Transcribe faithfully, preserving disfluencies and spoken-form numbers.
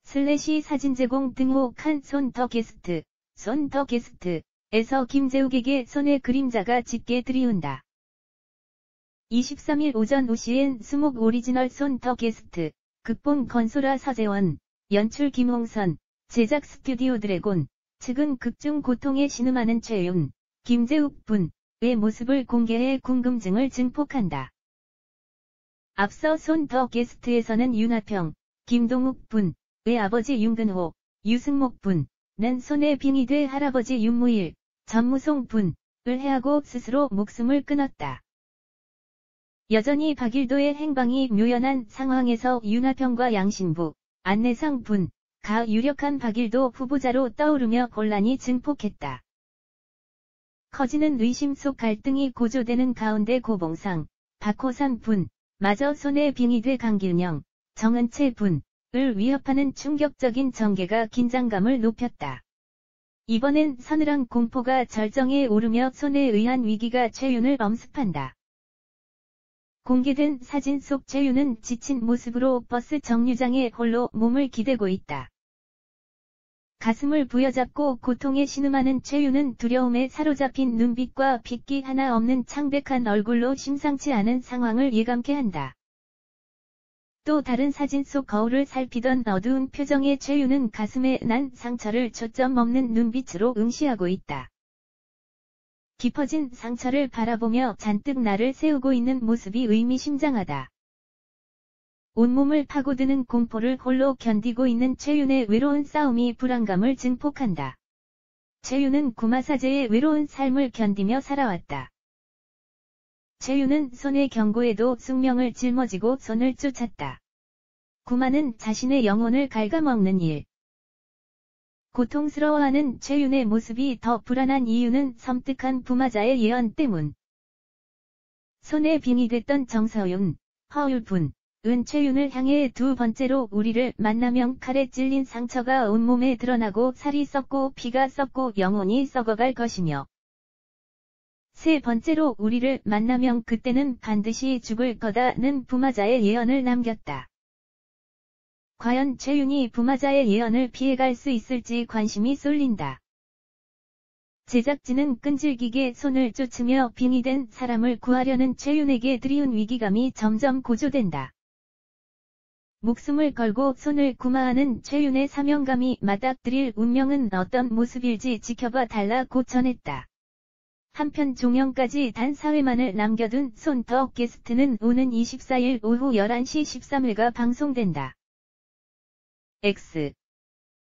슬래시 사진 제공 등호칸 손 더 게스트, 손 더 게스트에서 김재욱에게 손의 그림자가 짙게 드리운다. 이십삼일 오전 오시엔 수목 오리지널 손 더 게스트, 극본 건소라 서재원, 연출 김홍선, 제작 스튜디오 드래곤, 측은 극중 고통에 신음하는 최윤, 김재욱 분의 모습을 공개해 궁금증을 증폭한다. 앞서 손 더 게스트에서는 윤하평, 김동욱 분의 아버지 윤근호, 유승목 분은 손에 빙이 돼 할아버지 윤무일, 전무송 분을 해하고 스스로 목숨을 끊었다. 여전히 박일도의 행방이 묘연한 상황에서 윤하평과 양신부, 안내상 분가 유력한 박일도 후보자로 떠오르며 혼란이 증폭했다. 커지는 의심 속 갈등이 고조되는 가운데 고봉상, 박호산 분마저 손에 빙이 돼 강길령, 정은채 분을 위협하는 충격적인 전개가 긴장감을 높였다. 이번엔 서늘한 공포가 절정에 오르며 손에 의한 위기가 최윤을 엄습한다. 공개된 사진 속 최윤은 지친 모습으로 버스 정류장에 홀로 몸을 기대고 있다. 가슴을 부여잡고 고통에 신음하는 최윤은 두려움에 사로잡힌 눈빛과 핏기 하나 없는 창백한 얼굴로 심상치 않은 상황을 예감케 한다. 또 다른 사진 속 거울을 살피던 어두운 표정의 최윤은 가슴에 난 상처를 초점 없는 눈빛으로 응시하고 있다. 깊어진 상처를 바라보며 잔뜩 나를 세우고 있는 모습이 의미심장하다. 온몸을 파고드는 공포를 홀로 견디고 있는 최윤의 외로운 싸움이 불안감을 증폭한다. 최윤은 구마사제의 외로운 삶을 견디며 살아왔다. 최윤은 손의 경고에도 숙명을 짊어지고 손을 쫓았다. 구마는 자신의 영혼을 갉아먹는 일. 고통스러워하는 최윤의 모습이 더 불안한 이유는 섬뜩한 부마자의 예언 때문. 손에 빙이 됐던 정서윤, 허율분, 은 최윤을 향해 두 번째로 우리를 만나면 칼에 찔린 상처가 온몸에 드러나고 살이 썩고 피가 썩고 영혼이 썩어갈 것이며, 세 번째로 우리를 만나면 그때는 반드시 죽을 거다는 부마자의 예언을 남겼다. 과연 최윤이 부마자의 예언을 피해갈 수 있을지 관심이 쏠린다. 제작진은 끈질기게 손을 쫓으며 빙이 된 사람을 구하려는 최윤에게 드리운 위기감이 점점 고조된다. 목숨을 걸고 손을 구마하는 최윤의 사명감이 맞닥뜨릴 운명은 어떤 모습일지 지켜봐 달라고 전했다. 한편 종영까지 단 사 회만을 남겨둔 손 더 게스트는 오는 이십사일 오후 열한 시 십삼 회가 방송된다. X